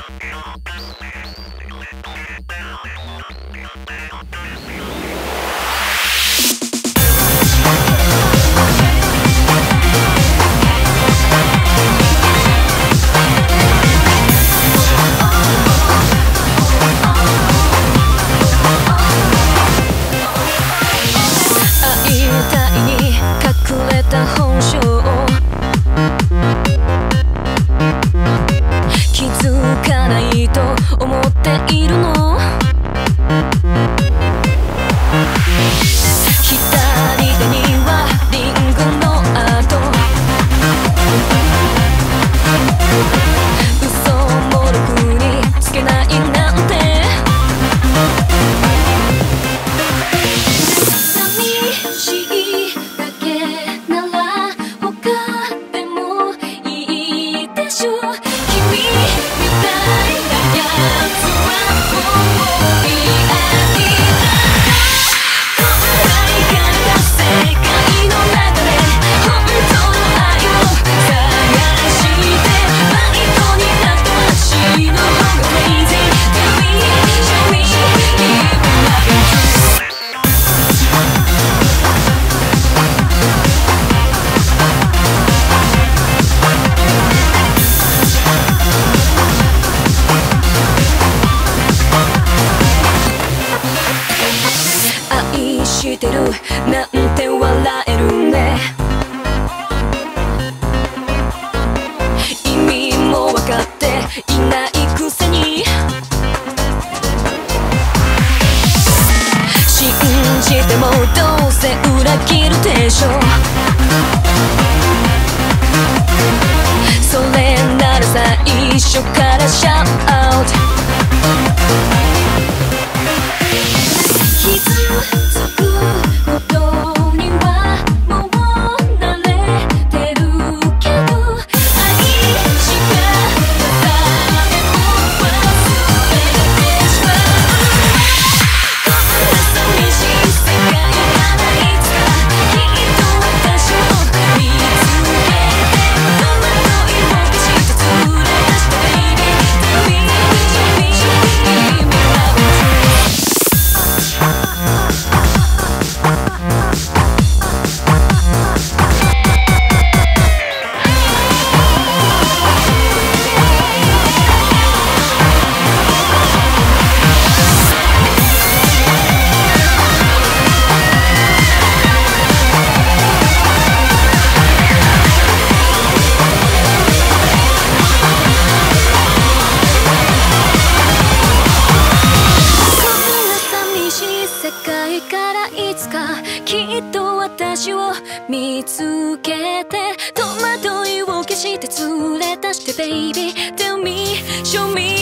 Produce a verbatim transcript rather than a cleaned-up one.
本性気づかないと思っているの。左手にはリンゴの跡、嘘もろくにつけないなんて。寂しいだけなら他でもいいでしょ。君みたいなやつはもういない。こんな意外な世界の中で本当の愛を探して迷子になった私の方が crazy。 Tell me, show me, give me love。愛してるなんて笑えるね。意味も分かっていないくせに信じてもどうせ裏切るでしょ。それなら最初からシャウトアウト。傷つくことにはもう慣れてるけど、愛しかただでも忘れてしまう。こんな寂しい世界からいつかきっと私を見つけて、戸惑いを消して連れ出した Baby。 Tell me, show me, give me love。世界からいつかきっと私を見つけて、戸惑いを消して連れ出して Baby。 Tell me, show me